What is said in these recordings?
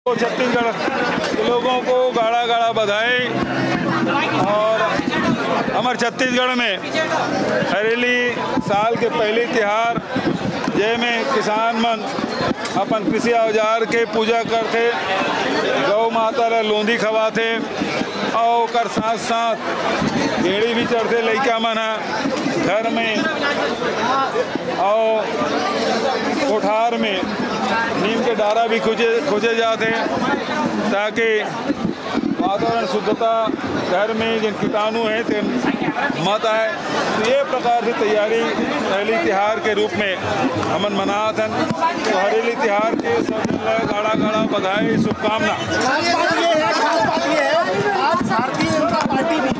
तो छत्तीसगढ़ के लोगों को गाड़ा गाड़ा बधाई। और हमारे छत्तीसगढ़ में हरेली साल के पहले त्यौहार जय में किसान मन अपन कृषि औजार के पूजा करते, गौ माता ला लोंदी खवाते और कर साथ साथ गेड़ी भी चढ़ते लइका मन घर में और कोठार में नीम के डारा भी खोजे जाते हैं ताकि वातावरण शुद्धता घर में जिन कीटाणु हैं तो मत आए। तो ये प्रकार से तैयारी हरेली त्यौहार के रूप में हमन मनात हन। तो हरेली त्यौहार के सब गाड़ा गाड़ा बधाई शुभकामना। खास बात ये है आज भारतीय जनता पार्टी भी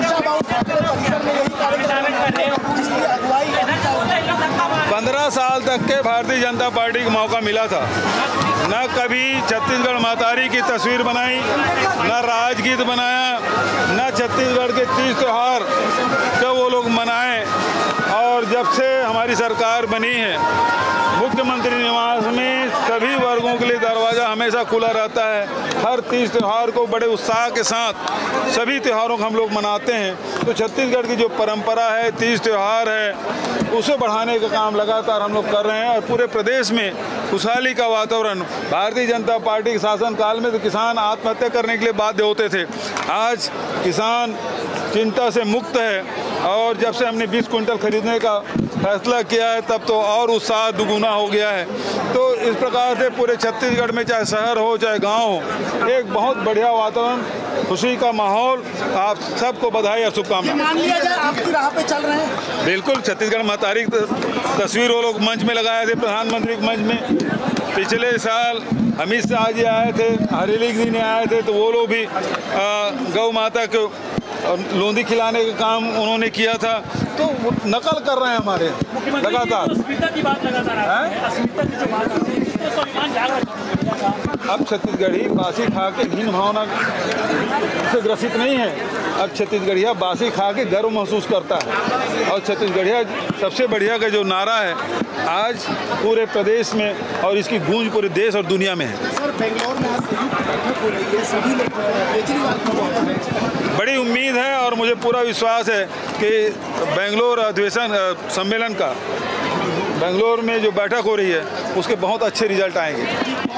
15 साल तक के भारतीय जनता पार्टी को मौका मिला था, न कभी छत्तीसगढ़ महतारी की तस्वीर बनाई, न राजगीत बनाया, न छत्तीसगढ़ के 30 त्यौहार जो वो लोग मनाएं। और जब से हमारी सरकार बनी है, मुख्यमंत्री निवास में सभी वर्गों के लिए दरवाज़ा हमेशा खुला रहता है। हर 30 त्यौहार को बड़े उत्साह के साथ सभी त्योहारों को हम लोग मनाते हैं। तो छत्तीसगढ़ की जो परंपरा है, 30 त्यौहार है, उसे बढ़ाने का काम लगातार हम लोग कर रहे हैं। और पूरे प्रदेश में खुशहाली का वातावरण, भारतीय जनता पार्टी के शासनकाल में तो किसान आत्महत्या करने के लिए बाध्य होते थे, आज किसान चिंता से मुक्त है। और जब से हमने 20 क्विंटल खरीदने का फैसला किया है तब तो और उत्साह दुगुना हो गया है। तो इस प्रकार से पूरे छत्तीसगढ़ में चाहे शहर हो चाहे गांव हो, एक बहुत बढ़िया वातावरण, खुशी का माहौल। आप सबको बधाई और शुभकामनाएं। मान लिया जाए आपकी राह पे चल रहे हैं। बिल्कुल, छत्तीसगढ़ महतारी तस्वीर वो लोग मंच में लगाए थे, प्रधानमंत्री के मंच में। पिछले साल अमित शाह जी आए थे, हरेली के दिन आए थे, तो वो लोग भी गौ माता को लोंदी खिलाने का काम उन्होंने किया था। तो नकल कर रहे हैं हमारे लगातार। अब छत्तीसगढ़ी बासी खा के हीन भावना से ग्रसित नहीं है। अब छत्तीसगढ़िया बासी खा के गर्व महसूस करता है। और छत्तीसगढ़िया सबसे बढ़िया का जो नारा है आज पूरे प्रदेश में और इसकी गूंज पूरे देश और दुनिया में है। सर, बेंगलोर में आज बैठक हो रही है, सभी लोग केजरीवाल को बड़ी उम्मीद है और मुझे पूरा विश्वास है कि बेंगलोर अधिवेशन सम्मेलन का बेंगलोर में जो बैठक हो रही है उसके बहुत अच्छे रिजल्ट आएंगे।